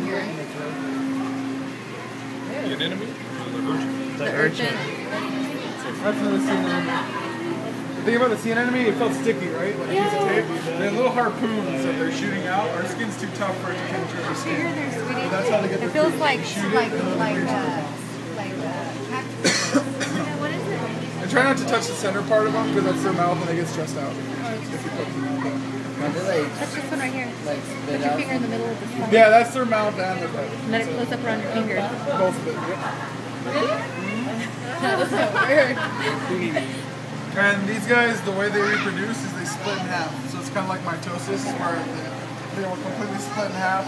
finger. The anemone? The urchin. I've never seen anemone. The thing about the sea anemone, it felt sticky, right? Like a piece of tape. They're little harpoons that they're shooting out. Our skin's too tough for it to penetrate our skin. Here, there, sweetie. So that's how they get their It feels food. like They shoot cactus. What is it? And try not to touch the center part of them because that's their mouth and they get stressed out. If you poke them. Touch this one right here. Put your finger in the middle of the stomach. Yeah, that's their mouth and their belly. Let it close up around your finger. Both of it. Yep. That's so weird. And these guys, the way they reproduce is they split in half. So it's kind of like mitosis, where they will completely split in half.